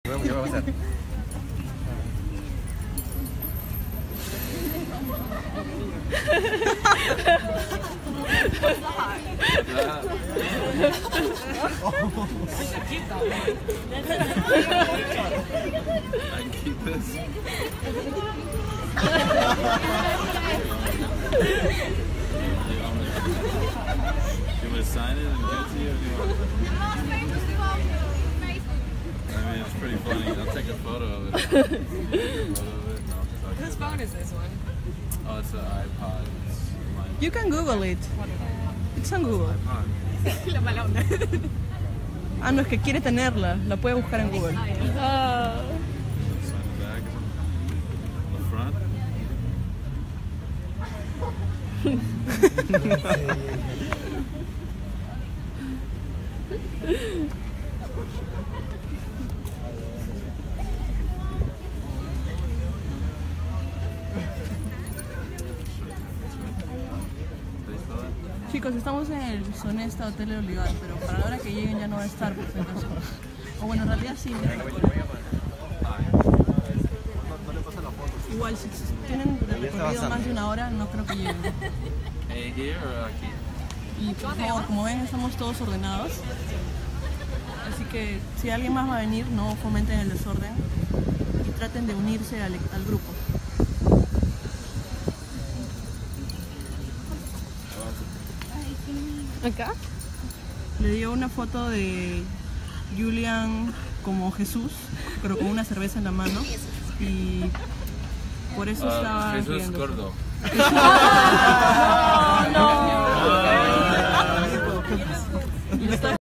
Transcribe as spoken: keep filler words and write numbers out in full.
¿Qué va a pasar? I keep this. You want to sign it and give it to you? Or do you want I mean, it's pretty funny. I'll take a photo of it. Photo of it. No, Whose phone is this one? oh, it's an iPod. It's mine. You can Google it. It's on Google. iPod. La mala onda. Ah, no, es que quiere tenerla. La puede buscar en Google. Ah. Sign the back. The front. Chicos, estamos en el Sonesta Hotel de Olivar, pero para la hora que lleguen ya no va a estar, por si acaso. O bueno, en realidad sí. Igual, si tienen recorrido más de una hora, no creo que lleguen. Hey, here or aquí? Y por favor, como ven, estamos todos ordenados. Así que si alguien más va a venir, no fomenten el desorden y traten de unirse al, al grupo. ¿Acá? Le dio una foto de Julian como Jesús, pero con una cerveza en la mano. Y por eso Uh, estaba Jesús riéndose. Gordo. No, no. Y lo está